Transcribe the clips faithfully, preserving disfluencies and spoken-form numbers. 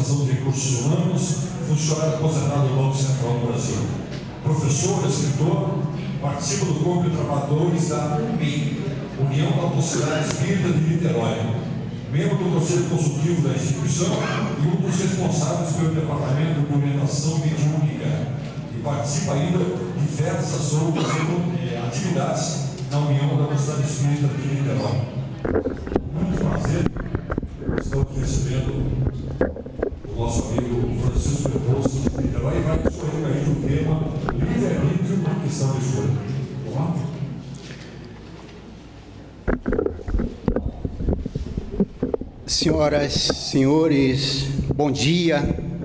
Administração de Recursos Humanos, funcionário aposentado do Banco Central do Brasil. Professor, escritor, participa do Corpo de Trabalhadores da U M I, União da Mocidade Espírita de Niterói, membro do Conselho Consultivo da instituição e um dos responsáveis pelo Departamento de Orientação Mediúnica, e participa ainda de diversas outras atividades na União da Mocidade Espírita de Niterói. Muito prazer, estamos recebendo o nosso amigo Francisco Rebouças de Niterói, e vai discorrer aí o tema livre-arbítrio na questão de escolha. Vamos lá? Senhoras, senhores, bom dia.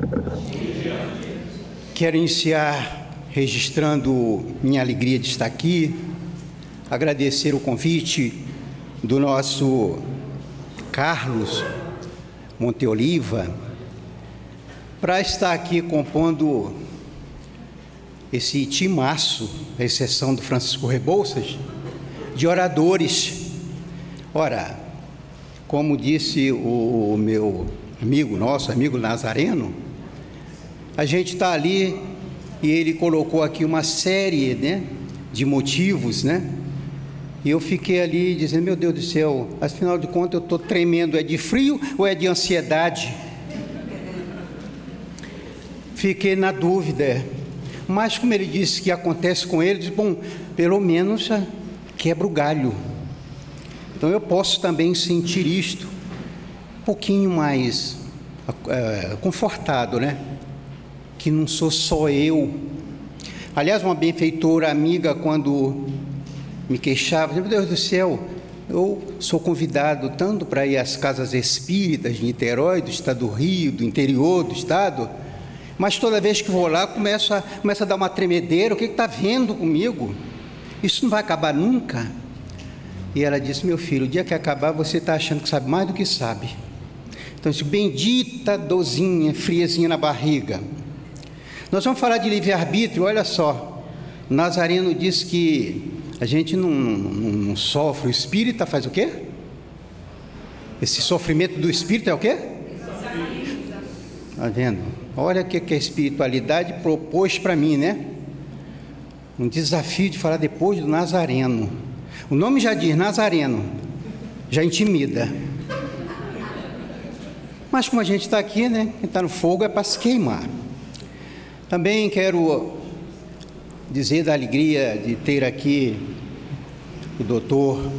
Quero iniciar registrando minha alegria de estar aqui, agradecer o convite do nosso Carlos Monteoliva para estar aqui compondo esse timaço, à exceção do Francisco Rebouças, de oradores. Ora, como disse o meu amigo, nosso amigo Nazareno, a gente está ali e ele colocou aqui uma série, né, de motivos, né? E eu fiquei ali dizendo, meu Deus do céu, afinal de contas eu estou tremendo, é de frio ou é de ansiedade? Fiquei na dúvida, mas como ele disse que acontece com ele, disse, bom, pelo menos quebra o galho. Então eu posso também sentir isto um pouquinho mais é, confortado, né? Que não sou só eu. Aliás, uma benfeitora amiga, quando me queixava, meu Deus do céu, eu sou convidado tanto para ir às casas espíritas de Niterói, do estado do Rio, do interior do estado, mas toda vez que vou lá, começo a, começo a dar uma tremedeira, o que está vendo comigo? Isso não vai acabar nunca. E ela disse, meu filho, o dia que acabar, você está achando que sabe mais do que sabe. Então, disse, bendita dorzinha, friazinha na barriga. Nós vamos falar de livre-arbítrio, olha só. O Nazareno diz que a gente não, não, não sofre, o espírita faz o quê? Esse sofrimento do espírito é o quê? Está vendo? Olha o que a espiritualidade propôs para mim, né? Um desafio de falar depois do Nazareno. O nome já diz, Nazareno, já intimida. Mas como a gente está aqui, né? Quem está no fogo é para se queimar. Também quero dizer da alegria de ter aqui o doutor,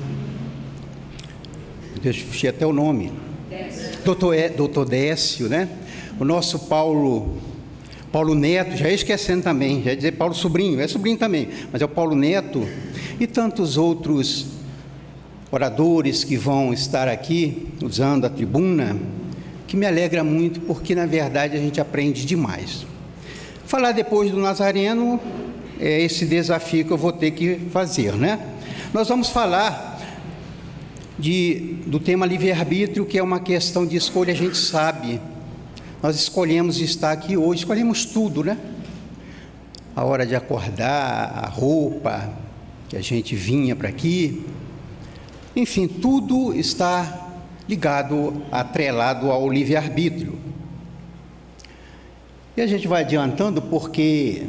deixa eu até o nome, doutor, é, doutor Décio, né? O nosso Paulo, Paulo Neto, já ia esquecendo também, já ia dizer Paulo Sobrinho, é sobrinho também, mas é o Paulo Neto, e tantos outros oradores que vão estar aqui, usando a tribuna, que me alegra muito, porque, na verdade, a gente aprende demais. Falar depois do Nazareno é esse desafio que eu vou ter que fazer, né? Nós vamos falar de, do tema livre-arbítrio, que é uma questão de escolha, a gente sabe. Nós escolhemos estar aqui hoje, escolhemos tudo, né? A hora de acordar, a roupa que a gente vinha para aqui, enfim, tudo está ligado, atrelado ao livre-arbítrio. E a gente vai adiantando porque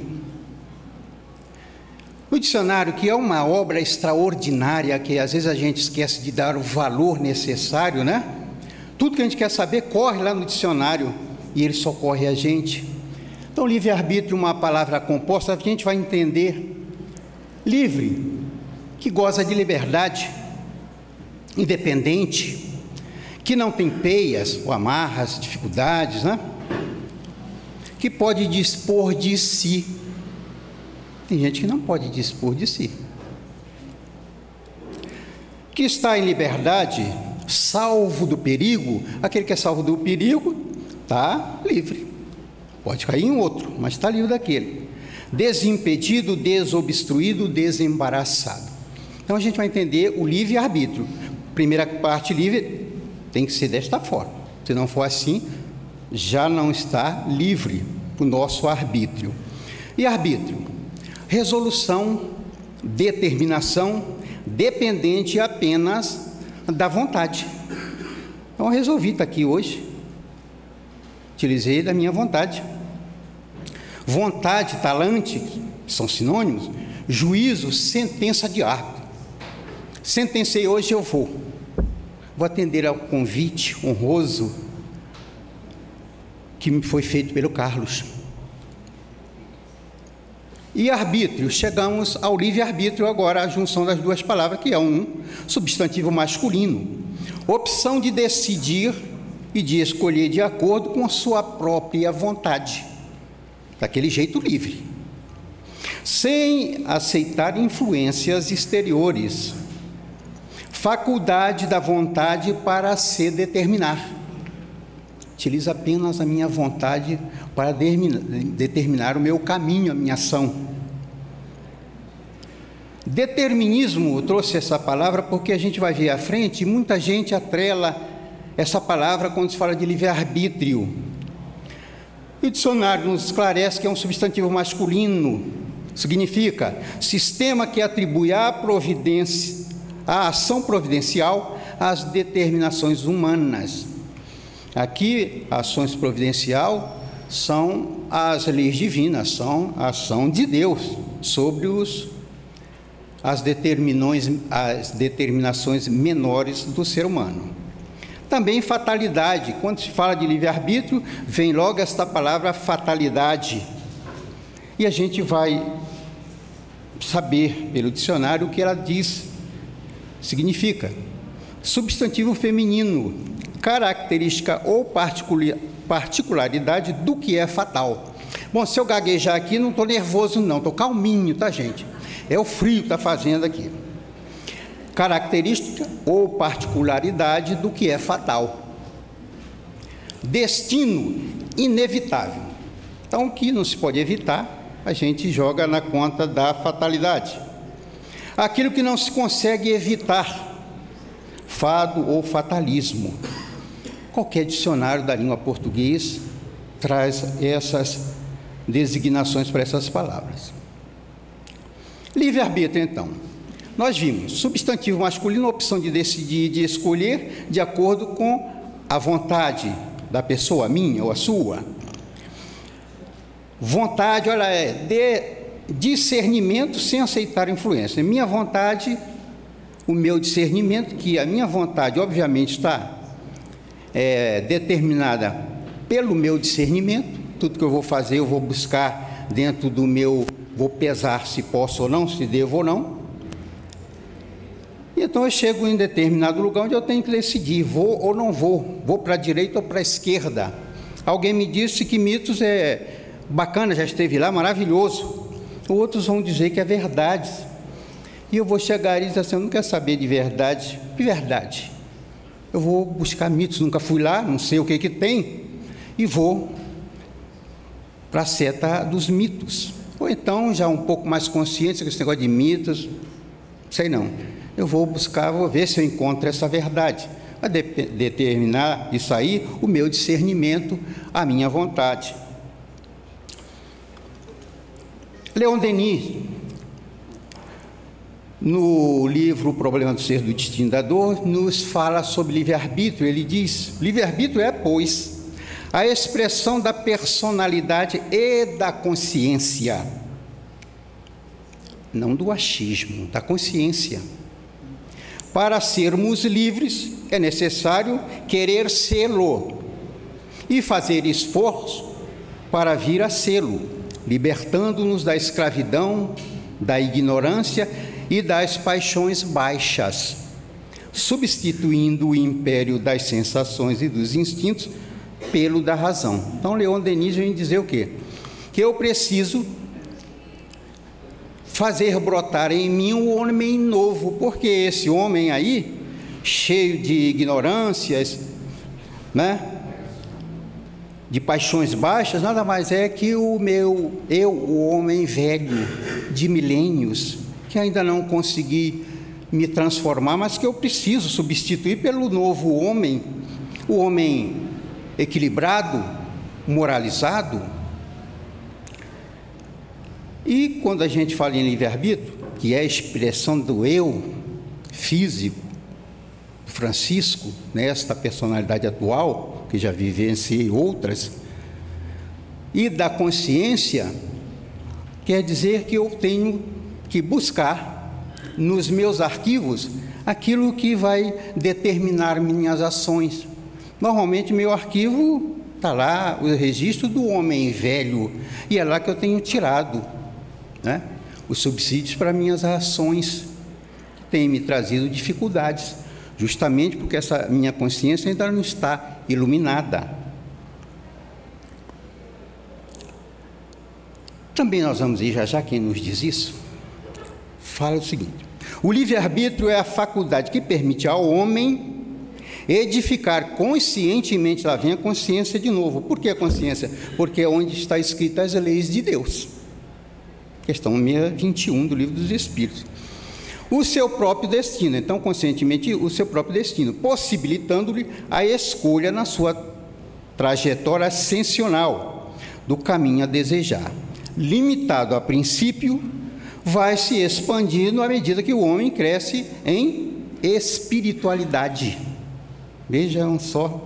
no dicionário, que é uma obra extraordinária, que às vezes a gente esquece de dar o valor necessário, né? Tudo que a gente quer saber corre lá no dicionário e ele socorre a gente. Então, livre-arbítrio é uma palavra composta, a gente vai entender livre, que goza de liberdade, independente, que não tem peias ou amarras, dificuldades, né? Que pode dispor de si. Tem gente que não pode dispor de si. Que está em liberdade, salvo do perigo. Aquele que é salvo do perigo está livre. Pode cair em outro, mas está livre daquele. Desimpedido, desobstruído, desembaraçado. Então a gente vai entender o livre-arbítrio. Primeira parte, livre, tem que ser desta forma. Se não for assim, já não está livre o nosso arbítrio. E arbítrio? Resolução, determinação, dependente apenas da vontade. Então, eu resolvi estar aqui hoje. utilizei da minha vontade. Vontade, talante, são sinônimos. Juízo, sentença de árbitro. Sentencei hoje, eu vou. Vou atender ao convite honroso que me foi feito pelo Carlos. E arbítrio, chegamos ao livre-arbítrio agora, a junção das duas palavras, que é um substantivo masculino. Opção de decidir e de escolher de acordo com a sua própria vontade, daquele jeito livre, sem aceitar influências exteriores. Faculdade da vontade para se determinar. Utilizo apenas a minha vontade para determinar o meu caminho, a minha ação. Determinismo, eu trouxe essa palavra porque a gente vai ver à frente, muita gente atrela essa palavra quando se fala de livre-arbítrio. O dicionário nos esclarece que é um substantivo masculino, significa sistema que atribui à providência, à ação providencial, às determinações humanas. Aqui, ações providencial são as leis divinas, são a ação de Deus sobre os, as, as determinações menores do ser humano. Também fatalidade, quando se fala de livre-arbítrio, vem logo esta palavra fatalidade. E a gente vai saber pelo dicionário o que ela diz, significa substantivo feminino, característica ou particularidade do que é fatal. Bom, se eu gaguejar aqui, não estou nervoso não, estou calminho, tá, gente? É o frio que está fazendo aqui. Característica ou particularidade do que é fatal. Destino inevitável. Então, o que não se pode evitar, a gente joga na conta da fatalidade. Aquilo que não se consegue evitar, fado ou fatalismo. Qualquer dicionário da língua portuguesa traz essas designações para essas palavras. Livre-arbítrio, então. Nós vimos substantivo masculino, opção de decidir, de escolher, de acordo com a vontade da pessoa, minha ou a sua. Vontade, olha, é de discernimento sem aceitar influência. Minha vontade, o meu discernimento, que a minha vontade, obviamente, está é, determinada pelo meu discernimento. Tudo que eu vou fazer, eu vou buscar dentro do meu, vou pesar se posso ou não, se devo ou não. Então eu chego em determinado lugar onde eu tenho que decidir, vou ou não vou, vou para a direita ou para a esquerda. Alguém me disse que Mitos é bacana, já esteve lá, maravilhoso. Outros vão dizer que é verdade. E eu vou chegar e dizer assim, eu não quero saber de verdade. Que verdade? Eu vou buscar Mitos, nunca fui lá, não sei o que que tem, e vou para a seta dos mitos. Ou então, já um pouco mais consciente, esse negócio de mitos, sei não. Eu vou buscar, vou ver se eu encontro essa verdade. Vai de determinar isso aí, o meu discernimento, a minha vontade. Leon Denis, no livro O Problema do Ser, do Destino da Dor, nos fala sobre livre-arbítrio. Ele diz, livre-arbítrio é, pois, a expressão da personalidade e da consciência, não do achismo, da consciência. Para sermos livres, é necessário querer sê-lo e fazer esforço para vir a sê-lo, libertando-nos da escravidão, da ignorância e das paixões baixas, substituindo o império das sensações e dos instintos pelo da razão. Então, Leon Denis vem dizer o quê? Que eu preciso fazer brotar em mim um homem novo, porque esse homem aí, cheio de ignorâncias, né, de paixões baixas, nada mais é que o meu, eu, o homem velho, de milênios, que ainda não consegui me transformar, mas que eu preciso substituir pelo novo homem, o homem equilibrado, moralizado. E quando a gente fala em livre-arbítrio, que é a expressão do eu físico, Francisco, nesta personalidade atual, que já vivenciei outras, e da consciência quer dizer que eu tenho que buscar nos meus arquivos aquilo que vai determinar minhas ações. Normalmente, meu arquivo está lá, o registro do homem velho, e é lá que eu tenho tirado, né, os subsídios para minhas ações, que têm me trazido dificuldades, justamente porque essa minha consciência ainda não está iluminada. Também nós vamos ver já já quem nos diz isso. Fala o seguinte: o livre-arbítrio é a faculdade que permite ao homem edificar conscientemente, lá vem a consciência de novo. Por que a consciência? Porque é onde está escritas as leis de Deus. Questão seiscentos e vinte e um do Livro dos Espíritos. O seu próprio destino, então, conscientemente, o seu próprio destino, possibilitando-lhe a escolha na sua trajetória ascensional do caminho a desejar. Limitado a princípio, vai se expandindo à medida que o homem cresce em espiritualidade. Vejam só.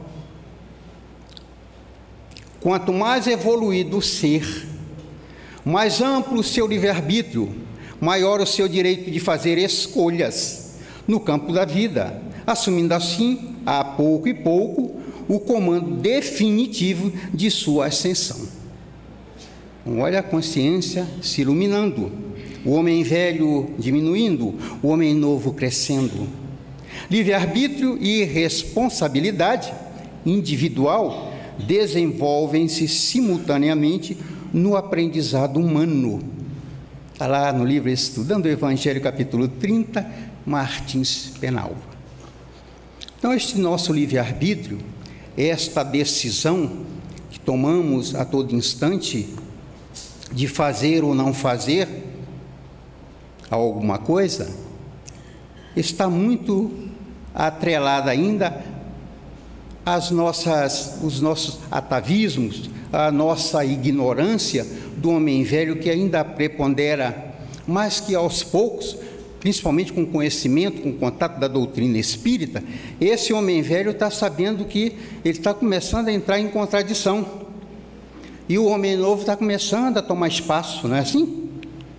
Quanto mais evoluído o ser, mais amplo o seu livre-arbítrio, maior o seu direito de fazer escolhas no campo da vida, assumindo assim, a pouco e pouco, o comando definitivo de sua ascensão. Então, olha a consciência se iluminando, o homem velho diminuindo, o homem novo crescendo. Livre-arbítrio e responsabilidade individual desenvolvem-se simultaneamente no aprendizado humano. Está lá no livro Estudando o Evangelho, capítulo trinta, Martins Penalva. Então, este nosso livre-arbítrio, esta decisão que tomamos a todo instante de fazer ou não fazer alguma coisa, está muito atrelada ainda às nossas, os nossos atavismos, a nossa ignorância do homem velho que ainda prepondera, mas que aos poucos, principalmente com conhecimento, com contato da doutrina espírita, esse homem velho está sabendo que ele está começando a entrar em contradição. E o homem novo está começando a tomar espaço, não é assim?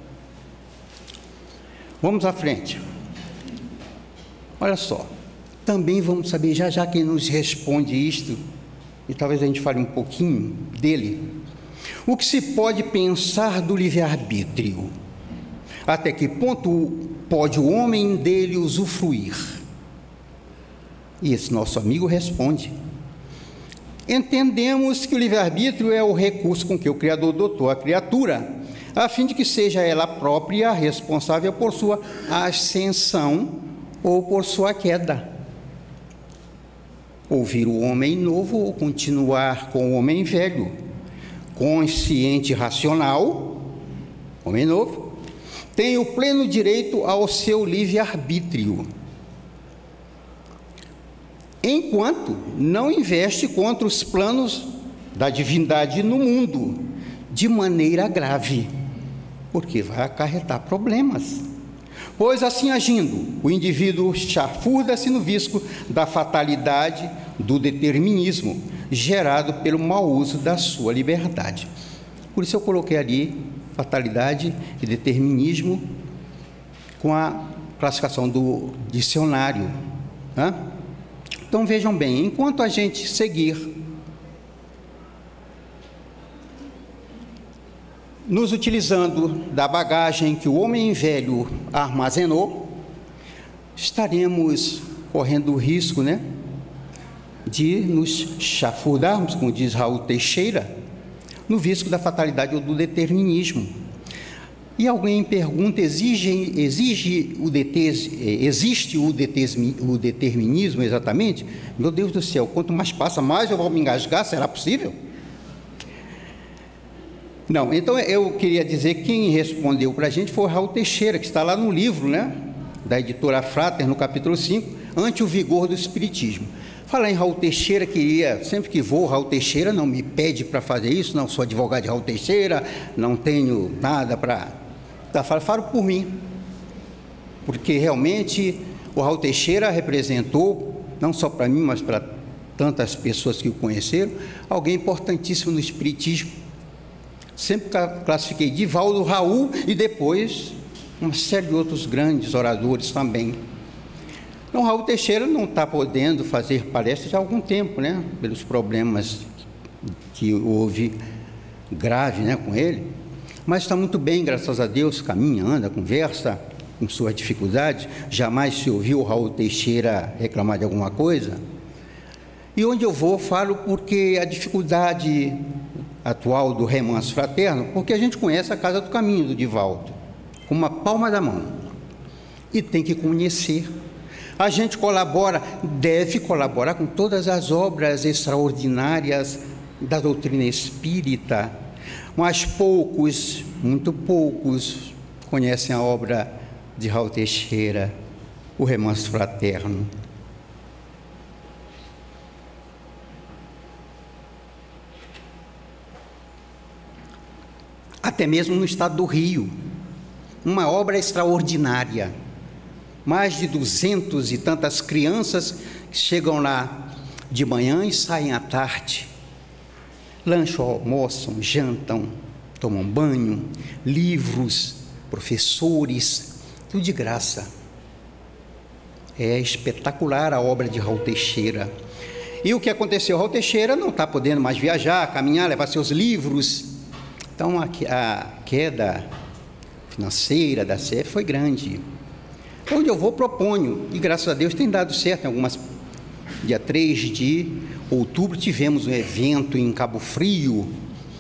Vamos à frente. Olha só, também vamos saber já já quem nos responde isto, e talvez a gente fale um pouquinho dele. O que se pode pensar do livre-arbítrio? Até que ponto pode o homem dele usufruir? E esse nosso amigo responde: entendemos que o livre-arbítrio é o recurso com que o Criador dotou a criatura, a fim de que seja ela própria responsável por sua ascensão ou por sua queda. Ouvir o homem novo ou continuar com o homem velho, consciente e racional, homem novo, tem o pleno direito ao seu livre-arbítrio, enquanto não investe contra os planos da divindade no mundo, de maneira grave, porque vai acarretar problemas. Pois assim agindo, o indivíduo chafurda-se no visco da fatalidade do determinismo, gerado pelo mau uso da sua liberdade. Por isso eu coloquei ali fatalidade e determinismo com a classificação do dicionário, né? Então vejam bem, enquanto a gente seguir nos utilizando da bagagem que o homem velho armazenou, estaremos correndo o risco, né, de nos chafurdarmos, como diz Raul Teixeira, no visco da fatalidade ou do determinismo. E alguém pergunta: exige, exige o detes, existe o, detes, o determinismo exatamente? Meu Deus do céu, quanto mais passa, mais eu vou me engasgar, será possível? Não, então eu queria dizer que quem respondeu para a gente foi o Raul Teixeira, que está lá no livro, né, da editora Frater, no capítulo cinco, Ante o Vigor do Espiritismo. Falar em Raul Teixeira, queria, sempre que vou, Raul Teixeira não me pede para fazer isso, não sou advogado de Raul Teixeira, não tenho nada para... Tá, falo, falo por mim, porque realmente o Raul Teixeira representou, não só para mim, mas para tantas pessoas que o conheceram, alguém importantíssimo no Espiritismo. Sempre classifiquei Divaldo, Raul e depois uma série de outros grandes oradores também. Então, Raul Teixeira não está podendo fazer palestras há algum tempo, né? Pelos problemas que houve grave, né, com ele. Mas está muito bem, graças a Deus, caminha, anda, conversa com suas dificuldades. Jamais se ouviu o Raul Teixeira reclamar de alguma coisa. E onde eu vou, falo porque a dificuldade atual do remanso fraterno, porque a gente conhece a Casa do Caminho do Divaldo, com uma palma da mão, e tem que conhecer. A gente colabora, deve colaborar com todas as obras extraordinárias da doutrina espírita, mas poucos, muito poucos, conhecem a obra de Raul Teixeira, o Remanso Fraterno. Até mesmo no estado do Rio, uma obra extraordinária. Mais de duzentas e tantas crianças que chegam lá de manhã e saem à tarde. Lancham, almoçam, jantam, tomam banho, livros, professores, tudo de graça. É espetacular a obra de Raul Teixeira. E o que aconteceu? Raul Teixeira não está podendo mais viajar, caminhar, levar seus livros. Então, a, a queda financeira da C E F foi grande. Onde eu vou, proponho, e graças a Deus tem dado certo. Em algumas, dia três de outubro, tivemos um evento em Cabo Frio,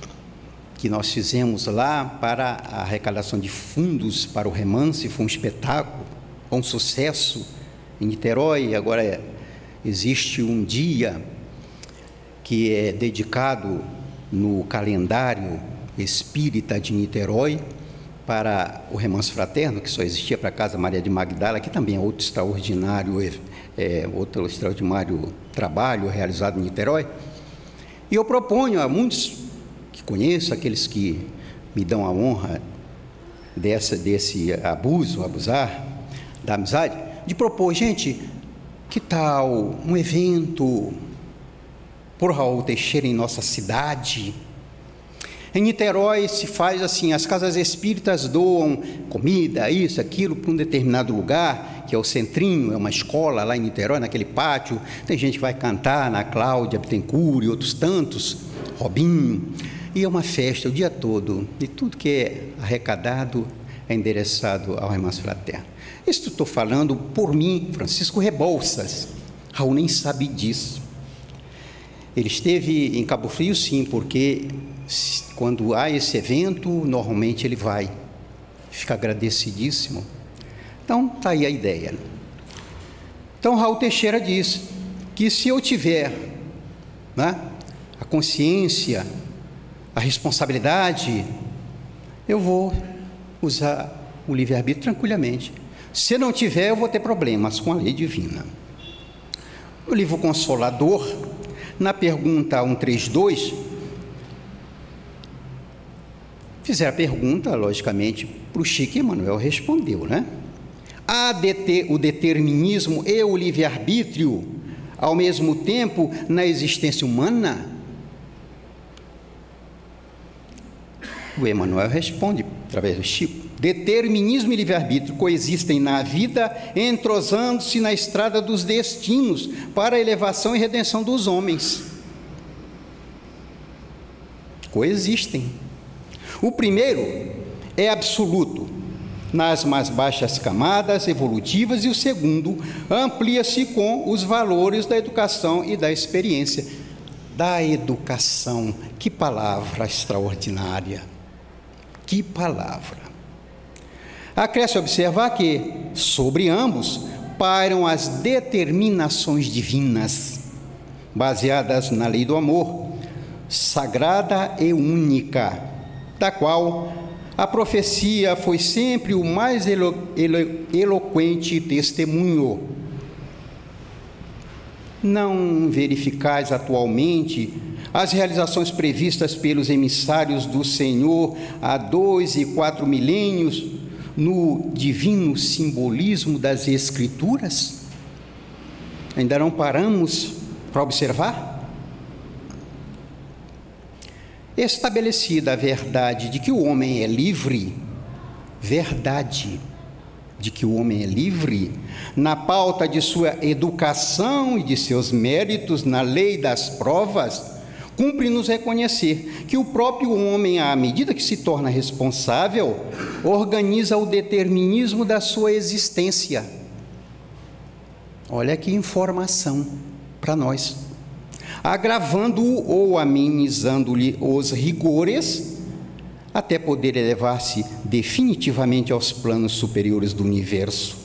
que nós fizemos lá para a arrecadação de fundos para o Remanso, foi um espetáculo, um sucesso em Niterói. Agora é, existe um dia que é dedicado no calendário espírita de Niterói, para o Remanso Fraterno, que só existia para a Casa Maria de Magdala, que também é outro extraordinário, é, outro extraordinário trabalho realizado em Niterói. E eu proponho a muitos que conheço, aqueles que me dão a honra dessa, desse abuso, abusar da amizade, de propor, gente, que tal um evento por Raul Teixeira em nossa cidade? Em Niterói se faz assim, as casas espíritas doam comida, isso, aquilo, para um determinado lugar, que é o Centrinho, é uma escola lá em Niterói, naquele pátio. Tem gente que vai cantar, na Cláudia Bittencourt e outros tantos, Robinho, e é uma festa o dia todo, e tudo que é arrecadado é endereçado ao Remanso Fraterno. Isso estou falando por mim, Francisco Rebouças. Raul nem sabe disso. Ele esteve em Cabo Frio, sim, porque quando há esse evento, normalmente ele vai, fica agradecidíssimo. Então, está aí a ideia. Então, Raul Teixeira diz que se eu tiver, né, a consciência, a responsabilidade, eu vou usar o livre-arbítrio tranquilamente. Se não tiver, eu vou ter problemas com a lei divina. O livro Consolador, na pergunta cento e trinta e dois, fizeram a pergunta, logicamente, para o Chico, e Emmanuel respondeu, né? Há deter, o determinismo e o livre-arbítrio ao mesmo tempo na existência humana? O Emmanuel responde, através do Chico, determinismo e livre-arbítrio coexistem na vida, entrosando-se na estrada dos destinos para a elevação e redenção dos homens. Coexistem. O primeiro é absoluto, nas mais baixas camadas evolutivas, e o segundo amplia-se com os valores da educação e da experiência. Da educação, que palavra extraordinária, que palavra. Acresce observar que, sobre ambos, pairam as determinações divinas, baseadas na lei do amor, sagrada e única, da qual a profecia foi sempre o mais elo, elo, eloquente testemunho. Não verificais atualmente as realizações previstas pelos emissários do Senhor há dois e quatro milênios no divino simbolismo das Escrituras? Ainda não paramos para observar? Estabelecida a verdade de que o homem é livre, verdade de que o homem é livre, na pauta de sua educação e de seus méritos na lei das provas, cumpre-nos reconhecer que o próprio homem, à medida que se torna responsável, organiza o determinismo da sua existência. Olha que informação para nós. Agravando-o ou amenizando-lhe os rigores, até poder elevar-se definitivamente aos planos superiores do universo.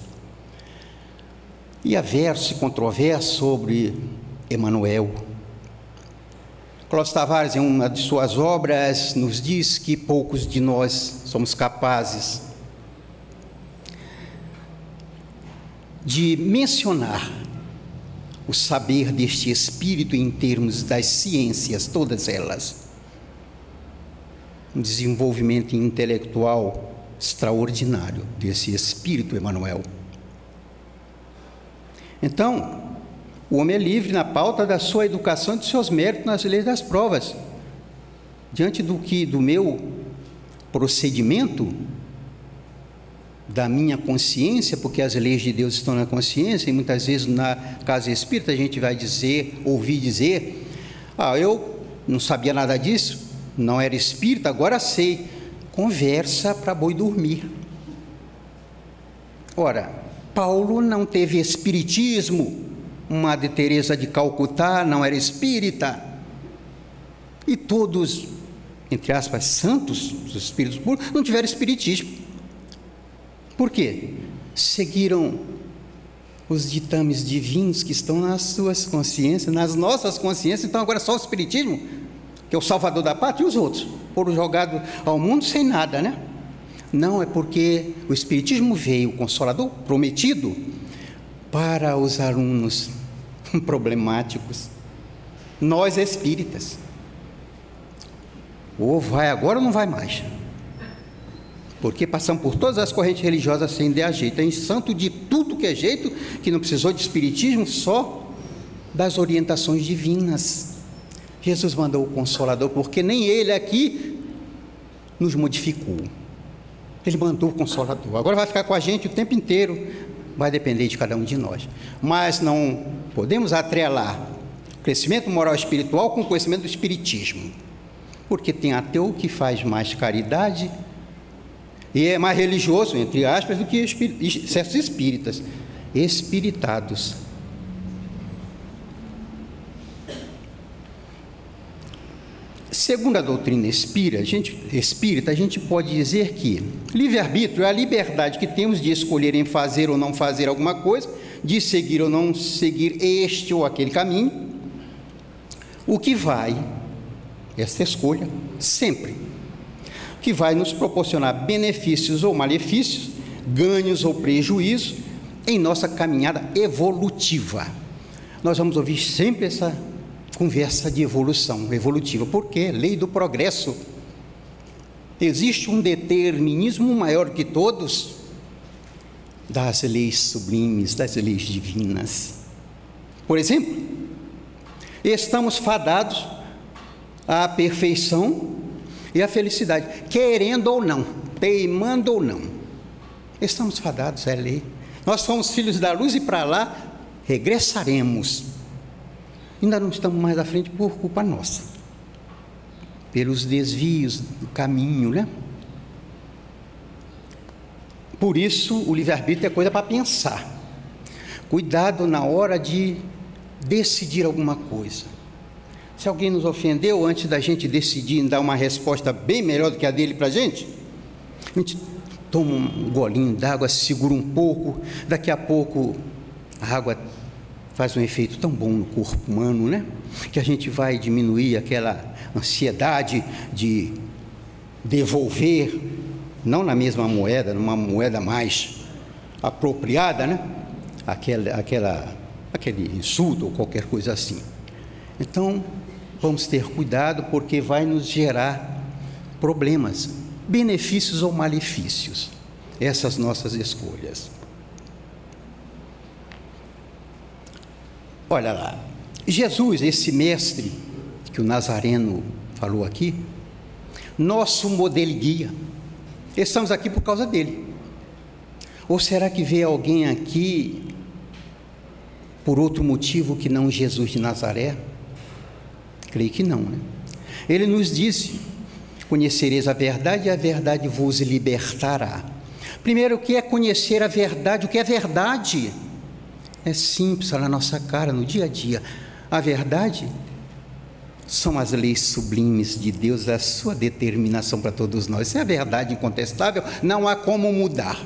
E há verso e controvérsia sobre Emmanuel. Clóvis Tavares, em uma de suas obras, nos diz que poucos de nós somos capazes de mencionar o saber deste espírito em termos das ciências, todas elas. Um desenvolvimento intelectual extraordinário desse espírito Emmanuel. Então, o homem é livre na pauta da sua educação e dos seus méritos nas leis das provas. Diante do que, do meu procedimento, da minha consciência, porque as leis de Deus estão na consciência, e muitas vezes na casa espírita a gente vai dizer, ouvir dizer, ah, eu não sabia nada disso, não era espírita, agora sei. Conversa para boi dormir. Ora, Paulo não teve espiritismo, Madre Teresa de Calcutá não era espírita, e todos, entre aspas, santos, os espíritos puros, não tiveram espiritismo. Por quê? Seguiram os ditames divinos que estão nas suas consciências, nas nossas consciências. Então agora só o espiritismo, que é o salvador da pátria, e os outros foram jogados ao mundo sem nada, né? Não, é porque o espiritismo veio, o consolador prometido, para os alunos problemáticos, nós espíritas. Ou vai agora ou não vai mais, porque passamos por todas as correntes religiosas sem dar jeito. Tem santo de tudo que é jeito, que não precisou de espiritismo, só das orientações divinas. Jesus mandou o Consolador, porque nem Ele aqui nos modificou. Ele mandou o Consolador. Agora vai ficar com a gente o tempo inteiro, vai depender de cada um de nós. Mas não podemos atrelar o crescimento moral e espiritual com o conhecimento do espiritismo, porque tem ateu que faz mais caridade e é mais religioso, entre aspas, do que certos espíritas, espiritados. Segundo a doutrina espírita, a gente, espírita, a gente pode dizer que livre-arbítrio é a liberdade que temos de escolher em fazer ou não fazer alguma coisa, de seguir ou não seguir este ou aquele caminho, o que vai, esta escolha, sempre, que vai nos proporcionar benefícios ou malefícios, ganhos ou prejuízos em nossa caminhada evolutiva. Nós vamos ouvir sempre essa conversa de evolução evolutiva. Por quê? Lei do progresso. Existe um determinismo maior que todos das leis sublimes, das leis divinas. Por exemplo, estamos fadados à perfeição e à felicidade, querendo ou não, teimando ou não, estamos fadados à lei. Nós somos filhos da luz e para lá regressaremos. Ainda não estamos mais à frente por culpa nossa, pelos desvios do caminho, né? Por isso, o livre-arbítrio é coisa para pensar. Cuidado na hora de decidir alguma coisa. Se alguém nos ofendeu, antes da gente decidir dar uma resposta bem melhor do que a dele para a gente, a gente toma um golinho d'água, segura um pouco, daqui a pouco a água faz um efeito tão bom no corpo humano, né? Que a gente vai diminuir aquela ansiedade de devolver, não na mesma moeda, numa moeda mais apropriada, né? Aquela, aquela, aquele insulto ou qualquer coisa assim. Então, vamos ter cuidado, porque vai nos gerar problemas, benefícios ou malefícios, essas nossas escolhas. Olha lá, Jesus, esse mestre que o Nazareno falou aqui, nosso modelo e guia. Estamos aqui por causa dele. Ou será que veio alguém aqui por outro motivo que não Jesus de Nazaré? Creio que não, né? Ele nos disse: conhecereis a verdade e a verdade vos libertará. Primeiro, o que é conhecer a verdade? O que é verdade? É simples, está na nossa cara, no dia a dia. A verdade são as leis sublimes de Deus, a sua determinação para todos nós. Isso é a verdade incontestável, não há como mudar.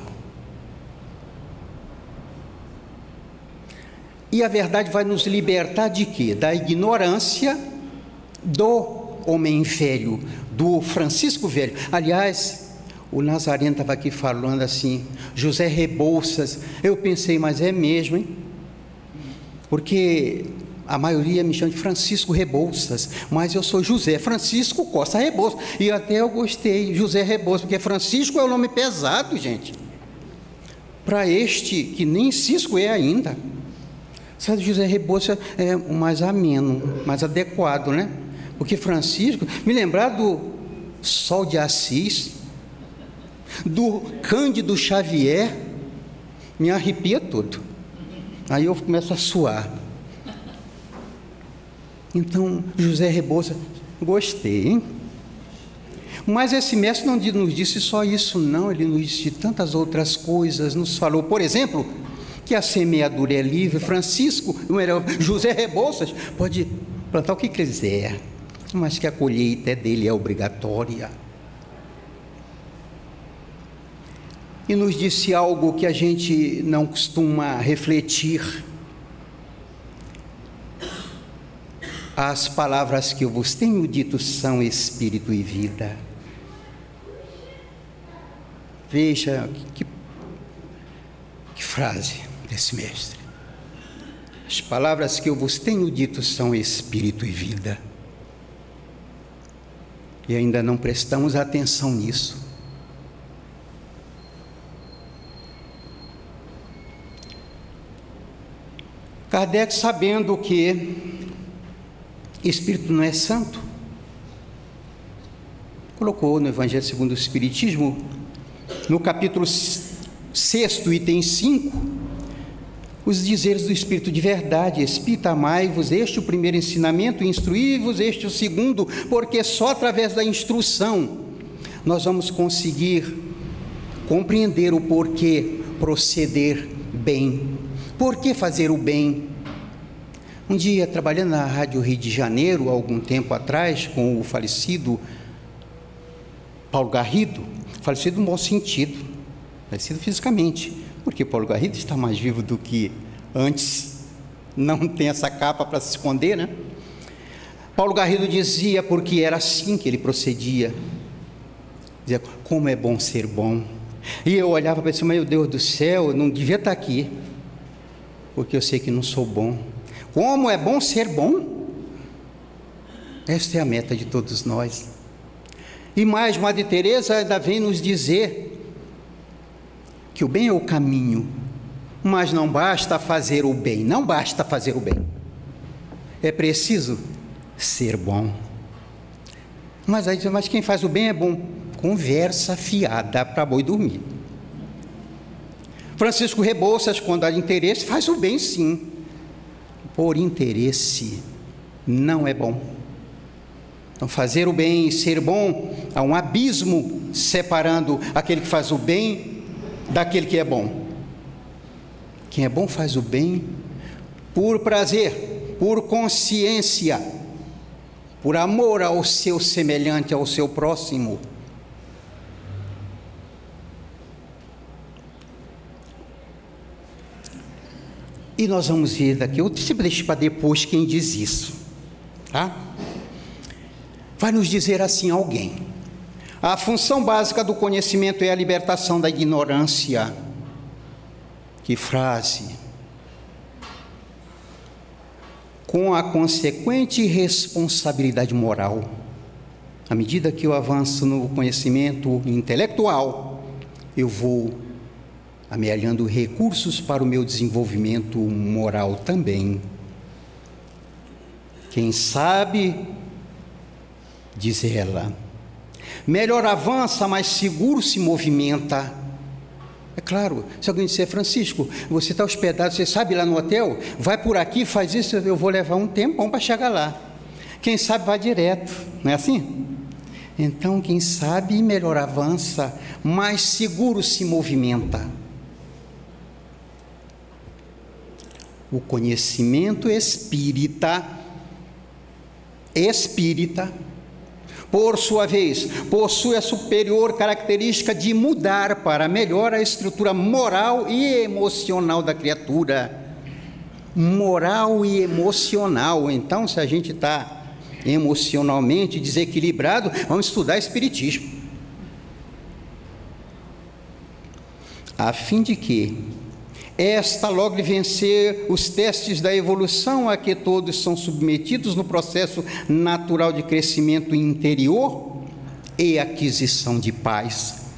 E a verdade vai nos libertar de quê? Da ignorância do homem velho, do Francisco Velho. Aliás, o Nazareno estava aqui falando assim, José Rebouças. Eu pensei, mas é mesmo, hein? Porque a maioria me chama de Francisco Rebouças, mas eu sou José Francisco Costa Rebouças. E até eu gostei, José Rebouças, porque Francisco é um nome pesado, gente. Para este, que nem Cisco é ainda. Sabe, José Rebouças é mais ameno, mais adequado, né? Porque Francisco, me lembrar do Sol de Assis, do Cândido Xavier, me arrepia todo. Aí eu começo a suar. Então, José Rebouças, gostei, hein? Mas esse mestre não nos disse só isso, não. Ele nos disse tantas outras coisas. Nos falou, por exemplo, que a semeadura é livre. Francisco, José Rebouças, pode plantar o que quiser, mas que a colheita é dele, é obrigatória. E nos disse algo que a gente não costuma refletir. As palavras que eu vos tenho dito são espírito e vida. Veja que, que frase desse mestre. As palavras que eu vos tenho dito são espírito e vida. E ainda não prestamos atenção nisso. Kardec, sabendo que Espírito não é santo, colocou no Evangelho segundo o Espiritismo, no capítulo sexto, item cinco, os dizeres do Espírito de verdade: Espírito, amai-vos, este o primeiro ensinamento, instruí-vos, este o segundo, porque só através da instrução nós vamos conseguir compreender o porquê proceder bem, por que fazer o bem. Um dia, trabalhando na Rádio Rio de Janeiro, há algum tempo atrás, com o falecido Paulo Garrido, falecido no bom sentido, falecido fisicamente, porque Paulo Garrido está mais vivo do que antes, não tem essa capa para se esconder, né? Paulo Garrido dizia, porque era assim que ele procedia, dizia: como é bom ser bom. E eu olhava para ele e disse: meu Deus do céu, eu não devia estar aqui, porque eu sei que não sou bom. Como é bom ser bom? Esta é a meta de todos nós. E mais, Madre Teresa ainda vem nos dizer que o bem é o caminho, mas não basta fazer o bem, não basta fazer o bem, é preciso ser bom. Mas aí, mas quem faz o bem é bom? Conversa fiada para boi dormir. Francisco Rebouças, quando há interesse, faz o bem sim, por interesse não é bom. Então, fazer o bem e ser bom, há um abismo separando aquele que faz o bem daquele que é bom. Quem é bom faz o bem por prazer, por consciência, por amor ao seu semelhante, ao seu próximo. E nós vamos ver daqui, eu sempre deixo para depois quem diz isso, tá? Vai nos dizer assim alguém: a função básica do conhecimento é a libertação da ignorância. Que frase! Com a consequente responsabilidade moral. À medida que eu avanço no conhecimento intelectual, eu vou amealhando recursos para o meu desenvolvimento moral também. Quem sabe, diz ela, Melhor avança, mais seguro se movimenta. É claro, se alguém disser, Francisco, você está hospedado, você sabe lá no hotel, vai por aqui, faz isso, eu vou levar um tempão para chegar lá. Quem sabe vai direto, não é assim? Então, quem sabe melhor avança, mais seguro se movimenta. O conhecimento espírita, espírita, por sua vez, possui a superior característica de mudar para melhor a estrutura moral e emocional da criatura. Moral e emocional. Então, se a gente está emocionalmente desequilibrado, vamos estudar Espiritismo. A fim de que esta logre vencer os testes da evolução a que todos são submetidos no processo natural de crescimento interior e aquisição de paz.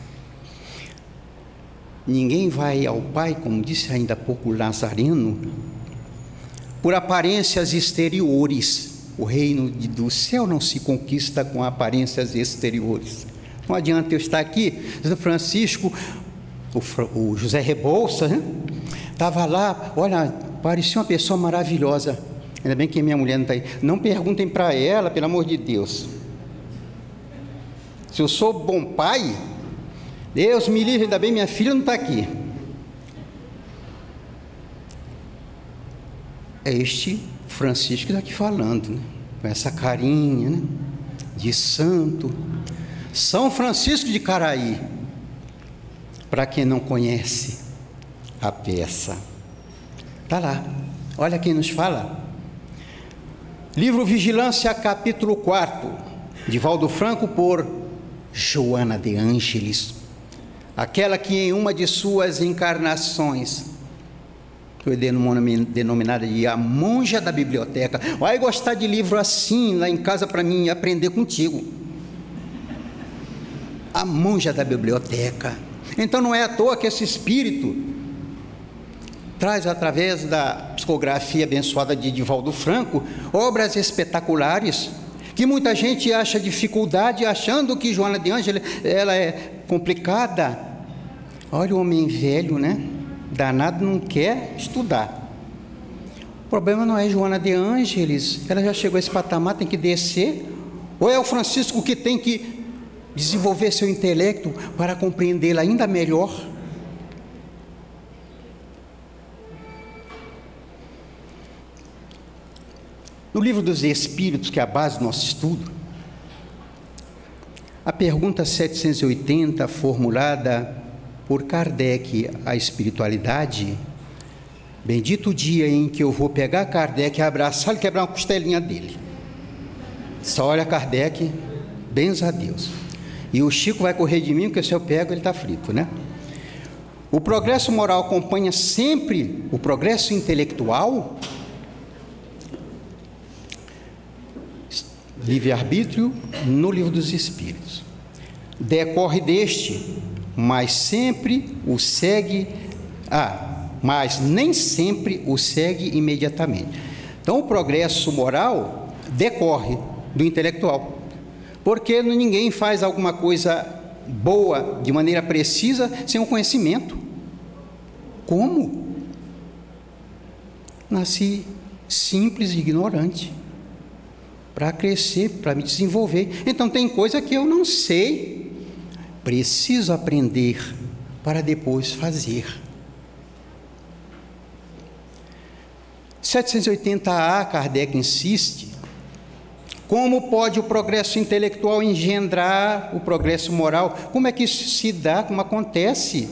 Ninguém vai ao Pai, como disse ainda há pouco o Lazareno, por aparências exteriores. O reino do céu não se conquista com aparências exteriores. Não adianta eu estar aqui, Francisco, o, o José Rebouças, né? Estava lá, olha, parecia uma pessoa maravilhosa. Ainda bem que minha mulher não está aí. Não perguntem para ela, pelo amor de Deus. Se eu sou bom pai, Deus me livre, ainda bem minha filha não está aqui. É este Francisco está aqui falando, né? Com essa carinha, né? De santo. São Francisco de Caraí. Para quem não conhece a peça, está lá, olha quem nos fala. Livro Vigilância, capítulo quatro, de Valdo Franco, por Joana de Ângeles, aquela que em uma de suas encarnações foi denominada de a monja da biblioteca. Vai gostar de livro assim lá em casa para mim aprender contigo. A monja da biblioteca. Então não é à toa que esse espírito traz, através da psicografia abençoada de Divaldo Franco, obras espetaculares, que muita gente acha dificuldade, achando que Joana de Ângeles ela é complicada. Olha o homem velho, né? Danado, não quer estudar. O problema não é Joana de Ângeles, ela já chegou a esse patamar, tem que descer, ou é o Francisco que tem que desenvolver seu intelecto para compreendê-la ainda melhor? No livro dos Espíritos, que é a base do nosso estudo, a pergunta setecentos e oitenta, formulada por Kardec à espiritualidade: bendito o dia em que eu vou pegar Kardec, abraçar e quebrar uma costelinha dele. Só olha Kardec, benza a Deus. E o Chico vai correr de mim, porque se eu pego ele está frito, né? O progresso moral acompanha sempre o progresso intelectual? Livre-arbítrio no Livro dos Espíritos. Decorre deste, mas sempre o segue, ah, mas nem sempre o segue imediatamente. Então o progresso moral decorre do intelectual. Porque ninguém faz alguma coisa boa de maneira precisa sem o conhecimento. Como? Nasci simples e ignorante para crescer, para me desenvolver. Então tem coisa que eu não sei, preciso aprender para depois fazer. setecentos e oitenta A, Kardec insiste: como pode o progresso intelectual engendrar o progresso moral? Como é que isso se dá? Como acontece?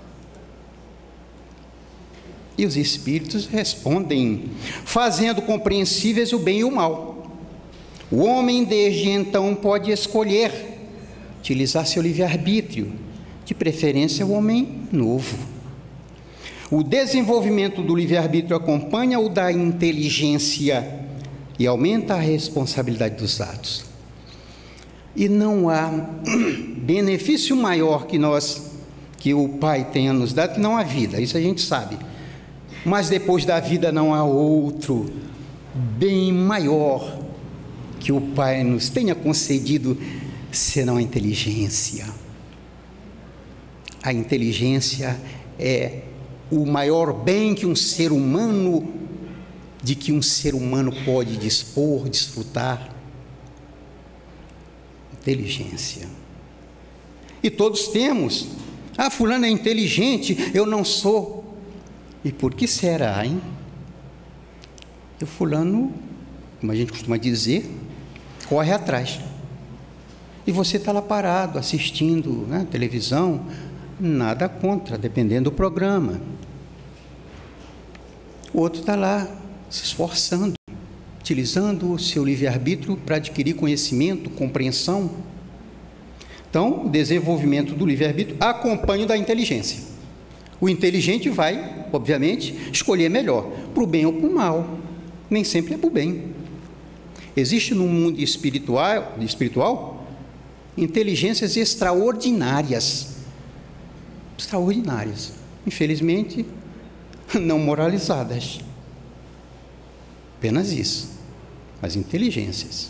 E os Espíritos respondem, fazendo compreensíveis o bem e o mal. O homem, desde então, pode escolher utilizar seu livre-arbítrio, de preferência o homem novo. O desenvolvimento do livre-arbítrio acompanha o da inteligência e aumenta a responsabilidade dos atos. E não há benefício maior que nós, que o Pai tenha nos dado, que não a vida, isso a gente sabe. Mas depois da vida não há outro bem maior que o Pai nos tenha concedido senão a inteligência. A inteligência é o maior bem que um ser humano, de que um ser humano pode dispor, desfrutar. Inteligência. E todos temos. Ah, fulano é inteligente, eu não sou. E por que será, hein? E o fulano, como a gente costuma dizer, corre atrás. E você está lá parado, assistindo, né, televisão, nada contra, dependendo do programa. O outro está lá, se esforçando, utilizando o seu livre-arbítrio para adquirir conhecimento, compreensão. Então, o desenvolvimento do livre-arbítrio acompanha o da inteligência. O inteligente vai, obviamente, escolher melhor, para o bem ou para o mal. Nem sempre é para o bem. Existe no mundo espiritual, espiritual inteligências extraordinárias. Extraordinárias. Infelizmente, não moralizadas. Apenas isso. Mas inteligências.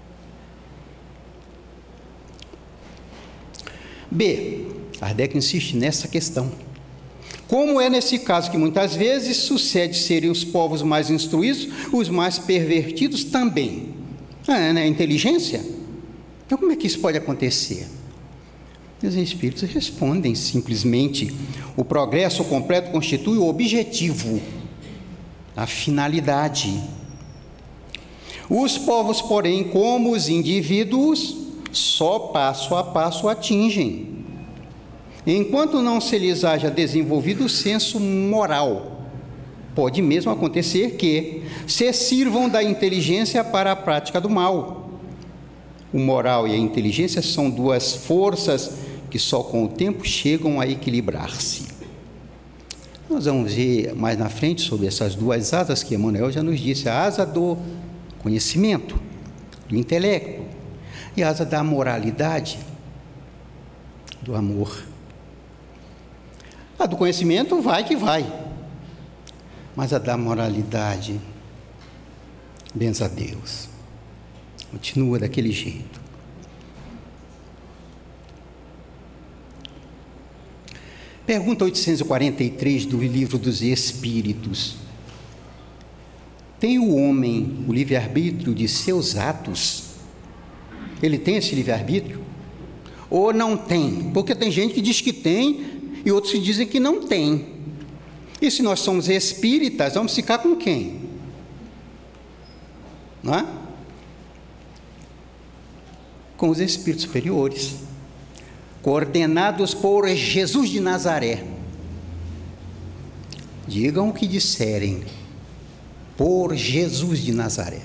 B. Kardec insiste nessa questão. Como é nesse caso que muitas vezes sucede serem os povos mais instruídos, os mais pervertidos também. Ah, né? Inteligência? Então como é que isso pode acontecer? Os espíritos respondem simplesmente: o progresso completo constitui o objetivo, a finalidade. Os povos, porém, como os indivíduos, só passo a passo atingem, enquanto não se lhes haja desenvolvido o senso moral. Pode mesmo acontecer que se sirvam da inteligência para a prática do mal. O moral e a inteligência são duas forças que só com o tempo chegam a equilibrar-se. Nós vamos ver mais na frente sobre essas duas asas que Emmanuel já nos disse: a asa do conhecimento, do intelecto, e a asa da moralidade, do amor. A do conhecimento vai que vai, mas a da moralidade, benza a Deus, continua daquele jeito. Pergunta oitocentos e quarenta e três do Livro dos Espíritos: tem o homem o livre-arbítrio de seus atos? Ele tem esse livre-arbítrio? Ou não tem? Porque tem gente que diz que tem e outros que dizem que não tem. E se nós somos espíritas, vamos ficar com quem? Não é? Com os espíritos superiores, coordenados por Jesus de Nazaré. Digam o que disserem, por Jesus de Nazaré.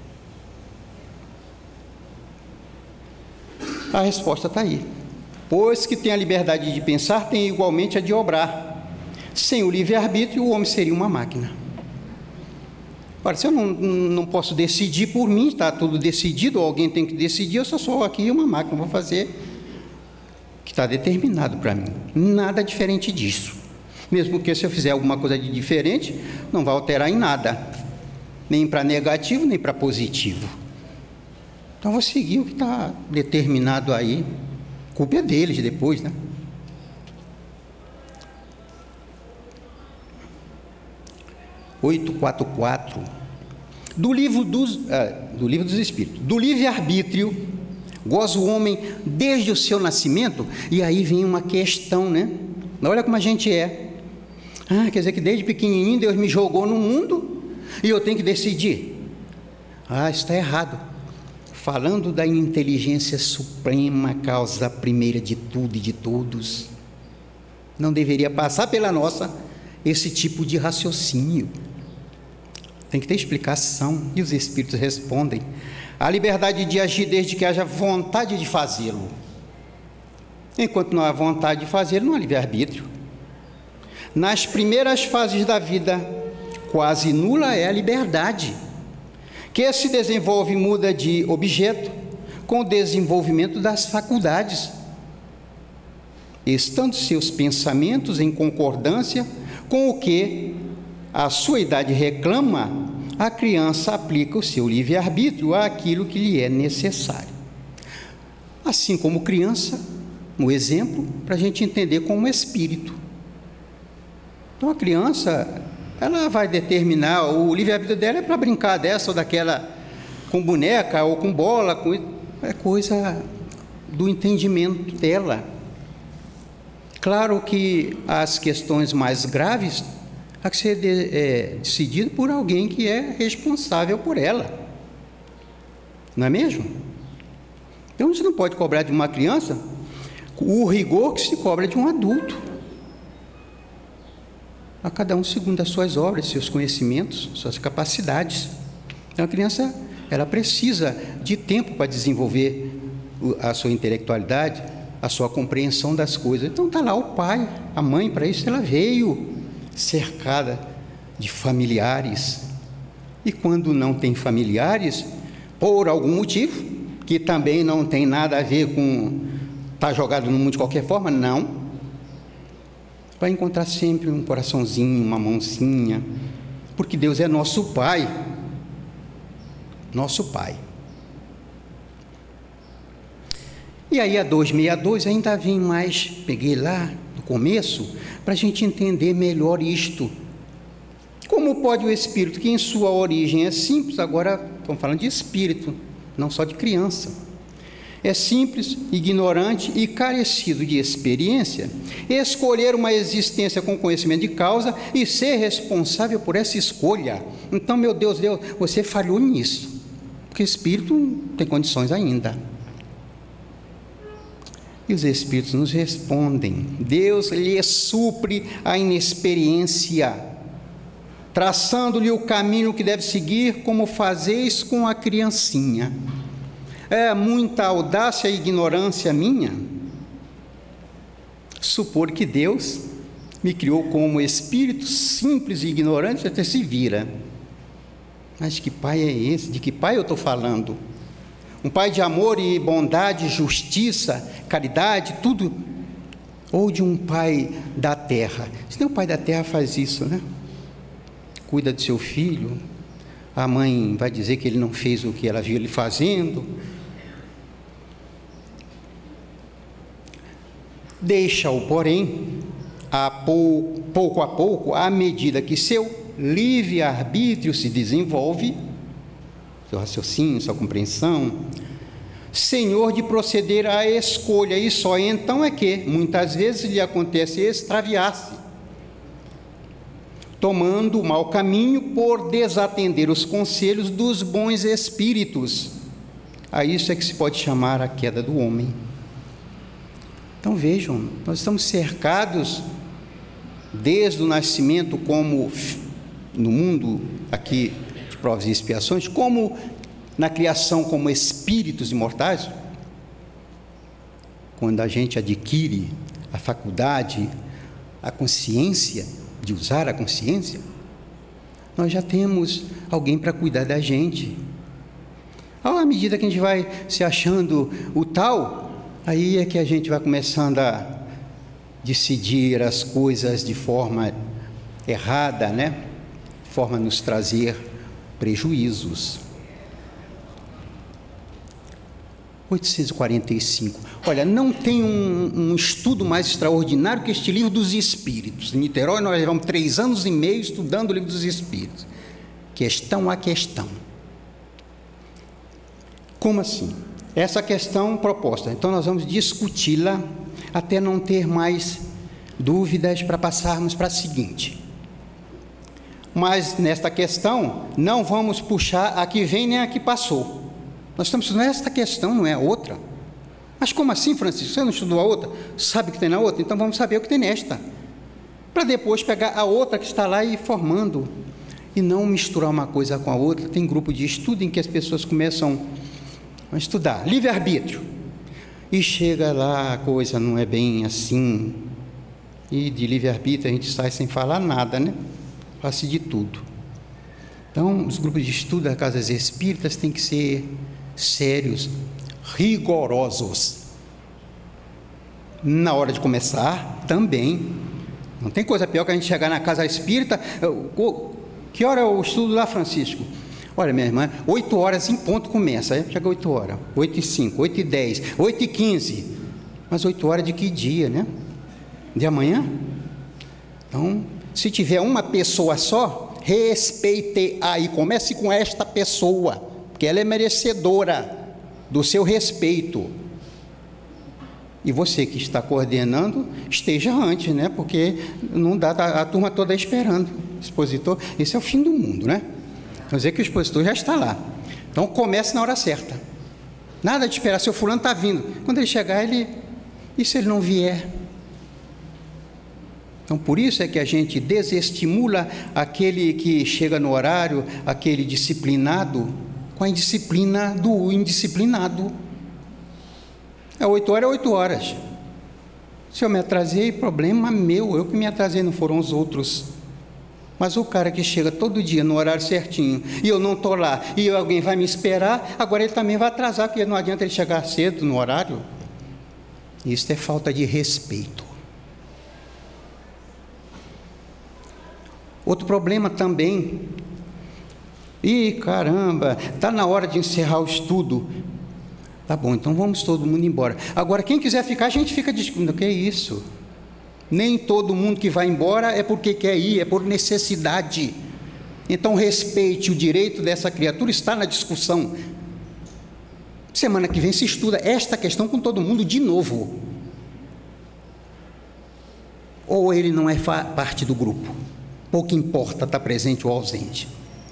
A resposta está aí. Pois que tem a liberdade de pensar, tem igualmente a de obrar. Sem o livre-arbítrio, o homem seria uma máquina. Ora, se eu não, não posso decidir por mim, está tudo decidido, ou alguém tem que decidir, eu só sou aqui uma máquina, vou fazer o que está determinado para mim. Nada diferente disso. Mesmo que se eu fizer alguma coisa de diferente, não vai alterar em nada. Nem para negativo, nem para positivo. Então, vou seguir o que está determinado aí. A culpa é deles depois, né? oitocentos e quarenta e quatro. Do livro dos, ah, do livro dos Espíritos. Do livre-arbítrio, goza o homem desde o seu nascimento. E aí vem uma questão, né? Olha como a gente é. Ah, quer dizer que desde pequenininho Deus me jogou no mundo e eu tenho que decidir. Ah, isso está errado. Falando da inteligência suprema, causa primeira de tudo e de todos, não deveria passar pela nossa esse tipo de raciocínio. Tem que ter explicação. E os Espíritos respondem: a liberdade de agir desde que haja vontade de fazê-lo. Enquanto não há vontade de fazê-lo, não há livre-arbítrio. Nas primeiras fases da vida, quase nula é a liberdade, que se desenvolve e muda de objeto com o desenvolvimento das faculdades. Estando seus pensamentos em concordância com o que a sua idade reclama, a criança aplica o seu livre-arbítrio àquilo que lhe é necessário. assim como criança, no exemplo, para a gente entender como espírito. Então a criança, ela vai determinar, o livre-arbítrio dela é para brincar dessa ou daquela, com boneca ou com bola, com, é coisa do entendimento dela. Claro que as questões mais graves há que ser de, é, decidido por alguém que é responsável por ela, não é mesmo? Então você não pode cobrar de uma criança o rigor que se cobra de um adulto. A cada um segundo as suas obras, seus conhecimentos, suas capacidades. Então a criança, ela precisa de tempo para desenvolver a sua intelectualidade, a sua compreensão das coisas. Então está lá o pai, a mãe, para isso ela veio cercada de familiares. E quando não tem familiares, por algum motivo, que também não tem nada a ver com estar jogado no mundo de qualquer forma, não. Vai encontrar sempre um coraçãozinho, uma mãozinha, porque Deus é nosso Pai. Nosso Pai. E aí a duzentos e sessenta e dois ainda vem mais, peguei lá no começo, para a gente entender melhor isto. Como pode o espírito, que em sua origem é simples, agora estamos falando de espírito, não só de criança, é simples, ignorante e carecido de experiência, escolher uma existência com conhecimento de causa e ser responsável por essa escolha? Então, meu Deus, Deus, você falhou nisso, porque espírito não tem condições ainda. E os espíritos nos respondem: Deus lhe supre a inexperiência, traçando-lhe o caminho que deve seguir, como fazeis com a criancinha. É muita audácia e ignorância minha supor que Deus me criou como espírito simples e ignorante, até se vira. Mas que pai é esse? De que pai eu estou falando? Um pai de amor e bondade, justiça, caridade, tudo? Ou de um pai da terra? Se nem o pai da terra faz isso, né? Cuida do seu filho, a mãe vai dizer que ele não fez o que ela viu ele fazendo. Deixa-o, porém, a pouco, pouco a pouco, à medida que seu livre-arbítrio se desenvolve, seu raciocínio, sua compreensão, senhor de proceder à escolha, e só então é que, muitas vezes, lhe acontece extraviar-se, tomando o mau caminho por desatender os conselhos dos bons espíritos. A isso é que se pode chamar a queda do homem. Então vejam, nós estamos cercados desde o nascimento, como no mundo aqui de provas e expiações, como na criação como espíritos imortais. Quando a gente adquire a faculdade, a consciência, de usar a consciência, nós já temos alguém para cuidar da gente. À medida que a gente vai se achando o tal, aí é que a gente vai começando a decidir as coisas de forma errada, né? De forma a nos trazer prejuízos. oitocentos e quarenta e cinco. Olha, não tem um, um estudo mais extraordinário que este livro dos Espíritos. Em Niterói nós levamos três anos e meio estudando o livro dos Espíritos. Questão a questão. Como assim? Essa questão proposta. Então nós vamos discuti-la até não ter mais dúvidas, para passarmos para a seguinte. Mas nesta questão não vamos puxar a que vem nem a que passou. Nós estamos estudando esta questão, não é a outra. Mas como assim, Francisco? Você não estudou a outra? Sabe o que tem na outra? Então vamos saber o que tem nesta, para depois pegar a outra que está lá e ir formando, e não misturar uma coisa com a outra. Tem grupo de estudo em que as pessoas começam a estudar livre-arbítrio, e chega lá, a coisa não é bem assim, e de livre-arbítrio a gente sai sem falar nada, né? Fala-se de tudo. Então, os grupos de estudo das casas espíritas têm que ser sérios, rigorosos. Na hora de começar, também. Não tem coisa pior que a gente chegar na casa espírita. Que hora é o estudo lá, Francisco? Olha, minha irmã, oito horas em ponto começa, aí chega oito horas, oito e cinco, oito e dez, oito e quinze, mas oito horas de que dia, né? De amanhã? Então, se tiver uma pessoa só, respeite aí, comece com esta pessoa, porque ela é merecedora do seu respeito. E você que está coordenando, esteja antes, né? Porque não dá a, a turma toda esperando. Expositor, esse é o fim do mundo, né? Quer dizer que o expositor já está lá. Então comece na hora certa. Nada de esperar, seu fulano está vindo. Quando ele chegar, ele... E se ele não vier? Então, por isso é que a gente desestimula aquele que chega no horário, aquele disciplinado, com a indisciplina do indisciplinado. É oito horas, é oito horas. Se eu me atrasei, problema meu, eu que me atrasei, não foram os outros. Mas o cara que chega todo dia no horário certinho, e eu não estou lá, e alguém vai me esperar, agora ele também vai atrasar, porque não adianta ele chegar cedo no horário. Isso é falta de respeito. Outro problema também, ih, caramba, está na hora de encerrar o estudo. Tá bom, então vamos todo mundo embora. Agora, quem quiser ficar, a gente fica discutindo. O que é isso? Nem todo mundo que vai embora é porque quer ir, é por necessidade. Então, respeite o direito dessa criatura, está na discussão. Semana que vem se estuda esta questão com todo mundo de novo. Ou ele não é parte do grupo. Pouco importa estar presente ou ausente.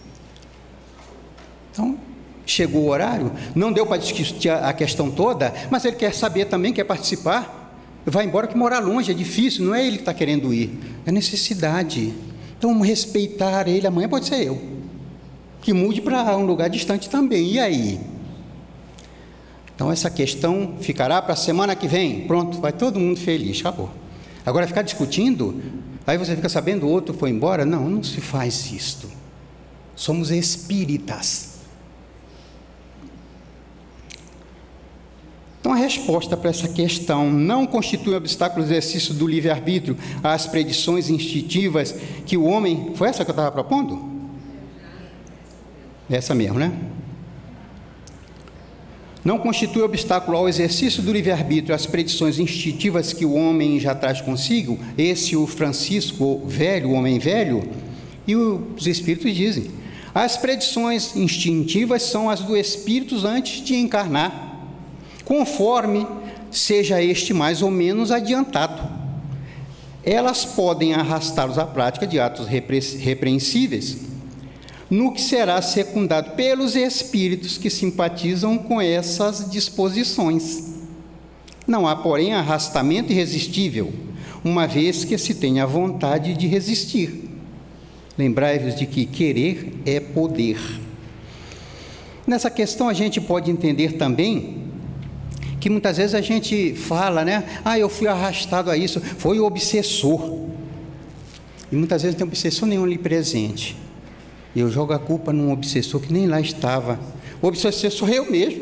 Então, chegou o horário, não deu para discutir a questão toda, mas ele quer saber também, quer participar. Vai embora que morar longe, é difícil, não é ele que está querendo ir, é necessidade. Então vamos respeitar ele, amanhã pode ser eu, que mude para um lugar distante também, e aí? Então essa questão ficará para a semana que vem, pronto, vai todo mundo feliz, acabou. Agora ficar discutindo, aí você fica sabendo, o outro foi embora, não, não se faz isto. Somos espíritas. Então, a resposta para essa questão não constitui um obstáculo ao exercício do livre-arbítrio, às predições instintivas que o homem... Foi essa que eu estava propondo? Essa mesmo, né? Não constitui obstáculo ao exercício do livre-arbítrio, às predições instintivas que o homem já traz consigo, esse o Francisco, o velho, o homem velho, e os espíritos dizem, as predições instintivas são as do espírito antes de encarnar, conforme seja este mais ou menos adiantado. Elas podem arrastá-los à prática de atos repre- repreensíveis, no que será secundado pelos espíritos que simpatizam com essas disposições. Não há, porém, arrastamento irresistível, uma vez que se tenha vontade de resistir. Lembrai-vos de que querer é poder. Nessa questão a gente pode entender também que muitas vezes a gente fala, né? Ah, eu fui arrastado a isso, foi o obsessor. E muitas vezes não tem obsessor nenhum ali presente. E eu jogo a culpa num obsessor que nem lá estava. O obsessor sou eu mesmo.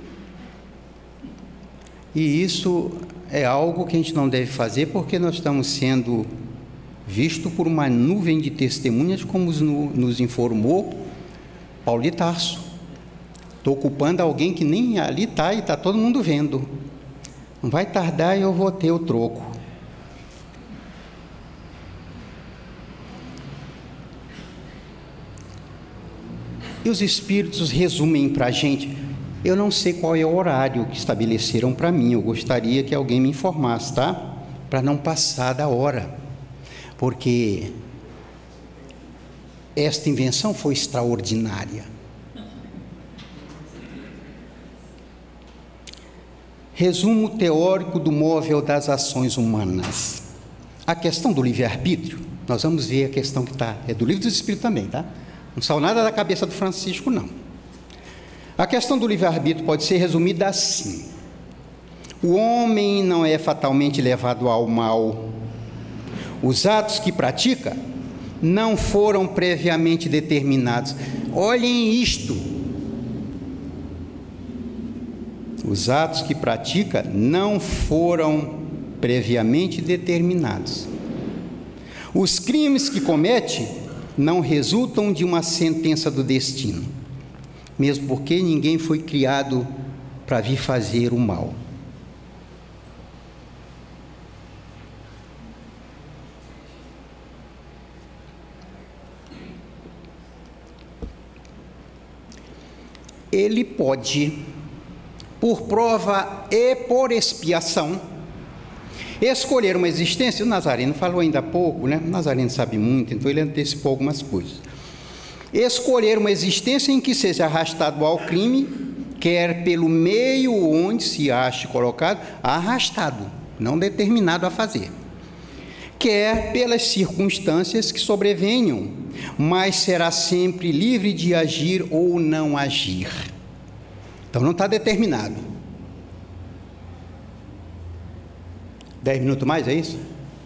E isso é algo que a gente não deve fazer, porque nós estamos sendo vistos por uma nuvem de testemunhas, como nos informou Paulo de Tarso. Estou ocupando alguém que nem ali está e está todo mundo vendo. Não vai tardar e eu vou ter o troco. E os espíritos resumem para a gente. Eu não sei qual é o horário que estabeleceram para mim. Eu gostaria que alguém me informasse, tá? Para não passar da hora. Porque esta invenção foi extraordinária. Resumo teórico do móvel das ações humanas. A questão do livre-arbítrio, nós vamos ver a questão que está, é do Livro dos Espíritos também, tá? Não saiu nada da cabeça do Francisco, não. A questão do livre-arbítrio pode ser resumida assim. O homem não é fatalmente levado ao mal. Os atos que pratica não foram previamente determinados. Olhem isto. Os atos que pratica não foram previamente determinados. Os crimes que comete não resultam de uma sentença do destino. mesmo porque ninguém foi criado para vir fazer o mal. Ele pode, por prova e por expiação, escolher uma existência. O Nazareno falou ainda há pouco, né? O Nazareno sabe muito, então ele antecipou algumas coisas. Escolher uma existência em que seja arrastado ao crime, quer pelo meio onde se ache colocado, arrastado, não determinado a fazer, quer pelas circunstâncias que sobrevenham, mas será sempre livre de agir ou não agir. Então não está determinado. Dez minutos mais, é isso?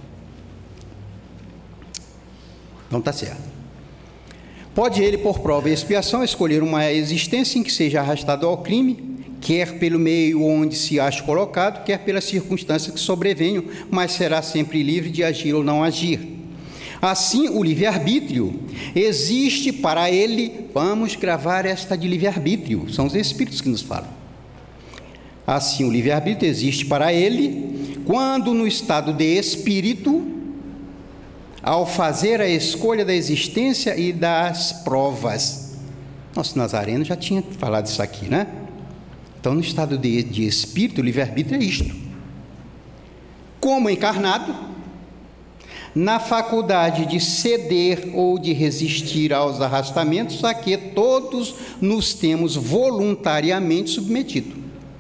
Então está certo. Pode ele, por prova e expiação, escolher uma existência em que seja arrastado ao crime, quer pelo meio onde se ache colocado, quer pelas circunstâncias que sobrevenham, mas será sempre livre de agir ou não agir. Assim, o livre-arbítrio existe para ele. Vamos gravar esta de livre-arbítrio, são os Espíritos que nos falam. Assim, o livre-arbítrio existe para ele quando, no estado de espírito, ao fazer a escolha da existência e das provas. Nosso Nazareno já tinha falado isso aqui, né? Então, no estado de, de espírito, o livre-arbítrio é isto. Como encarnado, na faculdade de ceder ou de resistir aos arrastamentos a que todos nos temos voluntariamente submetido.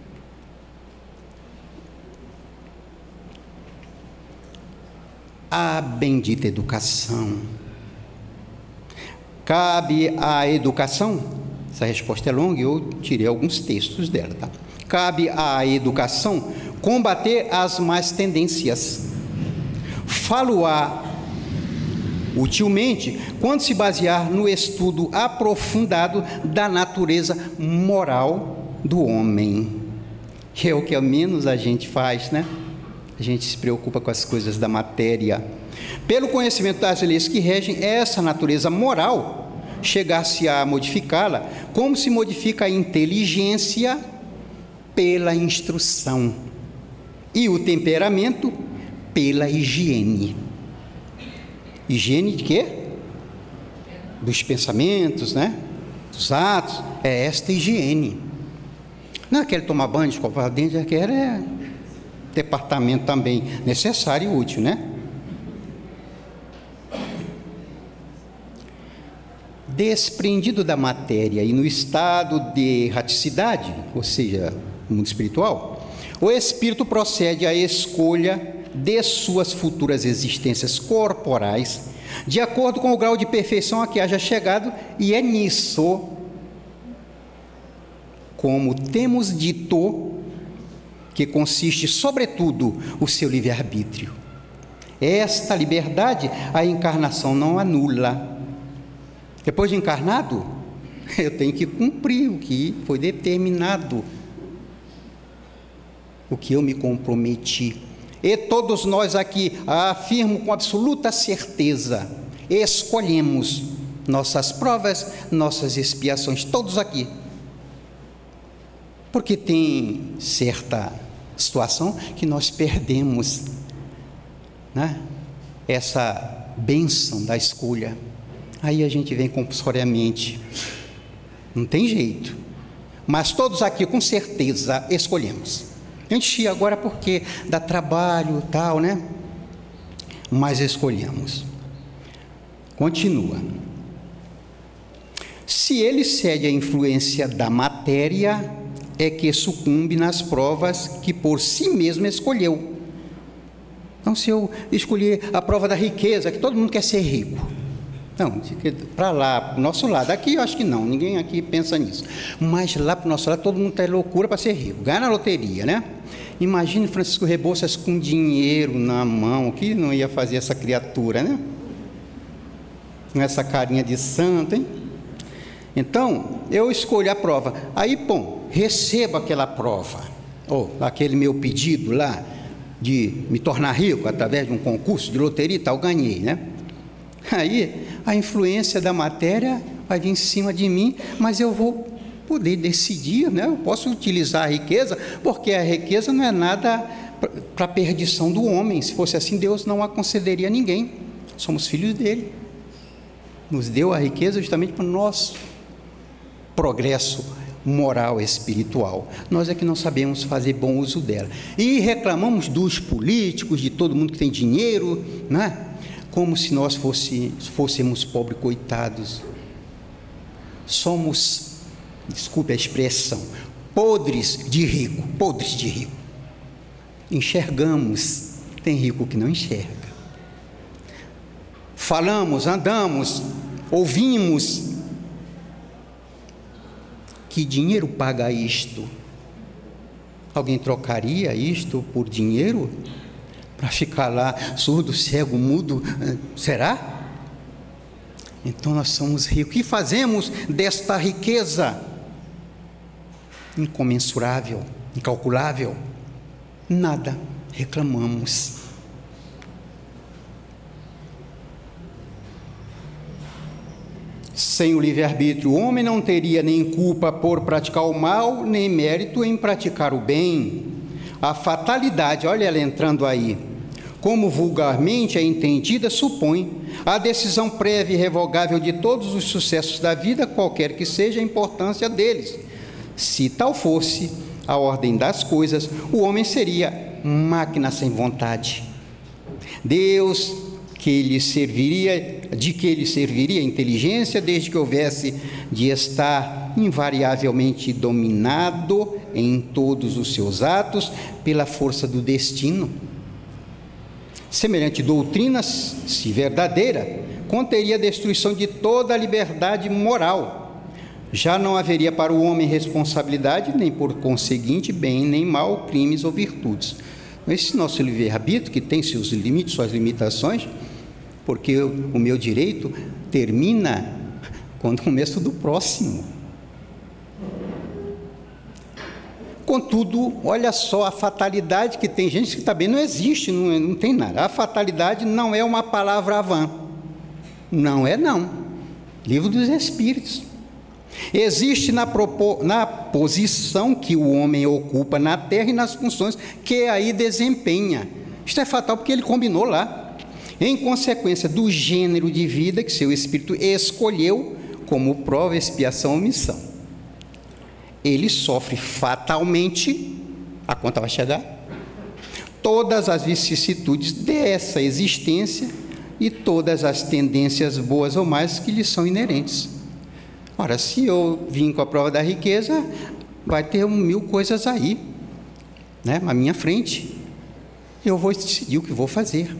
A bendita educação. Cabe à educação, essa resposta é longa e eu tirei alguns textos dela, tá? Cabe à educação combater as más tendências. Falo-á utilmente quando se basear no estudo aprofundado da natureza moral do homem. Que é o que ao menos a gente faz, né? A gente se preocupa com as coisas da matéria. Pelo conhecimento das leis que regem essa natureza moral, chegar-se a modificá-la, como se modifica a inteligência pela instrução e o temperamento pela higiene. Higiene de quê? Dos pensamentos, né? Dos atos. É esta higiene. Não quer tomar banho, escovar o dente, quer é departamento também necessário e útil, né? Desprendido da matéria e no estado de erraticidade, ou seja, no mundo espiritual, o espírito procede à escolha de suas futuras existências corporais, de acordo com o grau de perfeição a que haja chegado, e é nisso, como temos dito, que consiste, sobretudo, o seu livre-arbítrio. Esta liberdade a encarnação não anula. Depois de encarnado, eu tenho que cumprir o que foi determinado, o que eu me comprometi. E todos nós aqui, afirmo com absoluta certeza, escolhemos nossas provas, nossas expiações, todos aqui. Porque tem certa situação que nós perdemos, né? Essa bênção da escolha. Aí a gente vem compulsoriamente. Não tem jeito. Mas todos aqui, com certeza, escolhemos. A gente agora porque dá trabalho e tal, né? Mas escolhemos. Continua. Se ele cede à influência da matéria, é que sucumbe nas provas que por si mesmo escolheu. Então, se eu escolher a prova da riqueza, que todo mundo quer ser rico. Não, para lá, para o nosso lado. Aqui eu acho que não, ninguém aqui pensa nisso. Mas lá para o nosso lado, todo mundo tem loucura para ser rico. Ganha na loteria, né? Imagine Francisco Rebouças com dinheiro na mão. O que não ia fazer essa criatura, né? Com essa carinha de santo, hein? Então, eu escolho a prova. Aí, bom, recebo aquela prova. Ou aquele meu pedido lá de me tornar rico através de um concurso de loteria e tal, ganhei, né? Aí, a influência da matéria vai vir em cima de mim, mas eu vou poder decidir, né? Eu posso utilizar a riqueza, porque a riqueza não é nada para a perdição do homem. Se fosse assim, Deus não a concederia a ninguém. Somos filhos dele. Nos deu a riqueza justamente para o nosso progresso moral, espiritual. Nós é que não sabemos fazer bom uso dela. E reclamamos dos políticos, de todo mundo que tem dinheiro, né? Como se nós fosse, fôssemos pobres coitados. Somos, desculpe a expressão, podres de rico, podres de rico. Enxergamos, tem rico que não enxerga. Falamos, andamos, ouvimos. Que dinheiro paga isto? Alguém trocaria isto por dinheiro? Para ficar lá surdo, cego, mudo? Será? Então nós somos ricos. O que fazemos desta riqueza? Incomensurável, incalculável. Nada, reclamamos. Sem o livre-arbítrio, o homem não teria nem culpa por praticar o mal, nem mérito em praticar o bem. A fatalidade, olha ela entrando aí, como vulgarmente é entendida, supõe a decisão prévia e irrevogável de todos os sucessos da vida, qualquer que seja a importância deles. Se tal fosse a ordem das coisas, o homem seria máquina sem vontade. Deus que lhe serviria, de que lhe serviria a inteligência, desde que houvesse de estar invariavelmente dominado em todos os seus atos pela força do destino. Semelhante doutrina, se verdadeira, conteria a destruição de toda a liberdade moral. Já não haveria para o homem responsabilidade, nem por conseguinte bem, nem mal, crimes ou virtudes. Esse nosso livre-arbítrio, que tem seus limites, suas limitações, porque o meu direito termina quando começo do próximo. Contudo, olha só a fatalidade, que tem gente que também não existe, não, não tem nada. A fatalidade não é uma palavra vã. Não é não. Livro dos Espíritos. Existe na, propo, na posição que o homem ocupa na terra e nas funções que aí desempenha. Isto é fatal porque ele combinou lá. Em consequência do gênero de vida que seu espírito escolheu como prova, expiação ou missão. Ele sofre fatalmente, a conta vai chegar, todas as vicissitudes dessa existência e todas as tendências boas ou mais que lhe são inerentes. Ora, se eu vim com a prova da riqueza, vai ter mil coisas aí, né, à minha frente. Eu vou decidir o que vou fazer.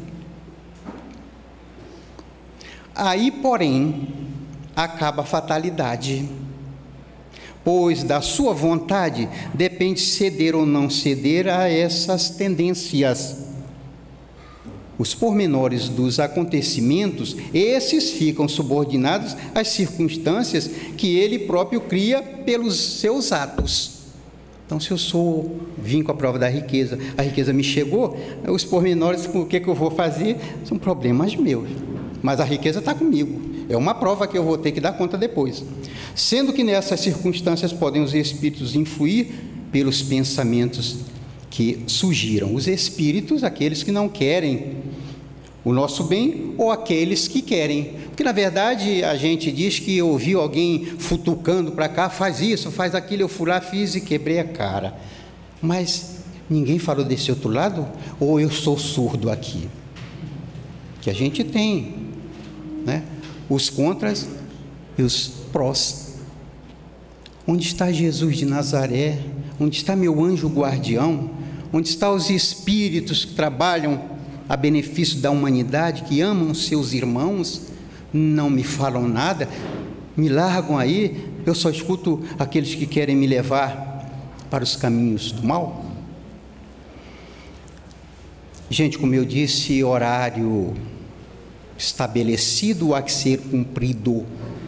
Aí, porém, acaba a fatalidade, pois da sua vontade depende ceder ou não ceder a essas tendências. Os pormenores dos acontecimentos, esses ficam subordinados às circunstâncias que ele próprio cria pelos seus atos. Então, se eu sou, vim com a prova da riqueza, a riqueza me chegou, os pormenores, o que, que eu vou fazer, são problemas meus. Mas a riqueza está comigo. É uma prova que eu vou ter que dar conta depois. Sendo que nessas circunstâncias podem os espíritos influir pelos pensamentos que surgiram. Os espíritos, aqueles que não querem o nosso bem, ou aqueles que querem. Porque, na verdade, a gente diz que ouviu alguém futucando para cá, faz isso, faz aquilo, eu fui lá, fiz e quebrei a cara. Mas ninguém falou desse outro lado? Ou eu sou surdo aqui? Que a gente tem, né? Os contras e os prós. Onde está Jesus de Nazaré? Onde está meu anjo guardião? Onde estão os espíritos que trabalham a benefício da humanidade, que amam seus irmãos? Não me falam nada, me largam aí, eu só escuto aqueles que querem me levar para os caminhos do mal. Gente, como eu disse, horário estabelecido há que ser cumprido.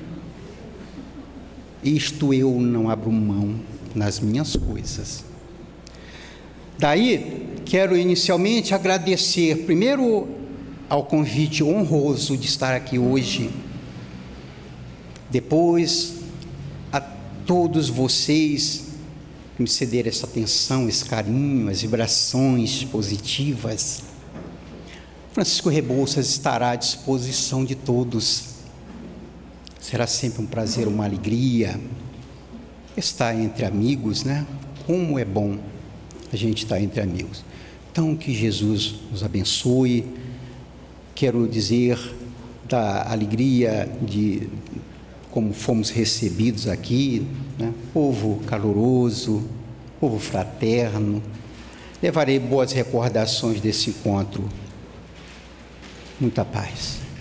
Isto eu não abro mão nas minhas coisas. Daí, quero inicialmente agradecer, primeiro, ao convite honroso de estar aqui hoje, depois, a todos vocês que me cederam essa atenção, esse carinho, as vibrações positivas. Francisco Rebouças estará à disposição de todos. Será sempre um prazer, uma alegria estar entre amigos, né? Como é bom a gente estar entre amigos. Então, que Jesus nos abençoe. Quero dizer da alegria de como fomos recebidos aqui, né? Povo caloroso, povo fraterno. Levarei boas recordações desse encontro. Muita paz.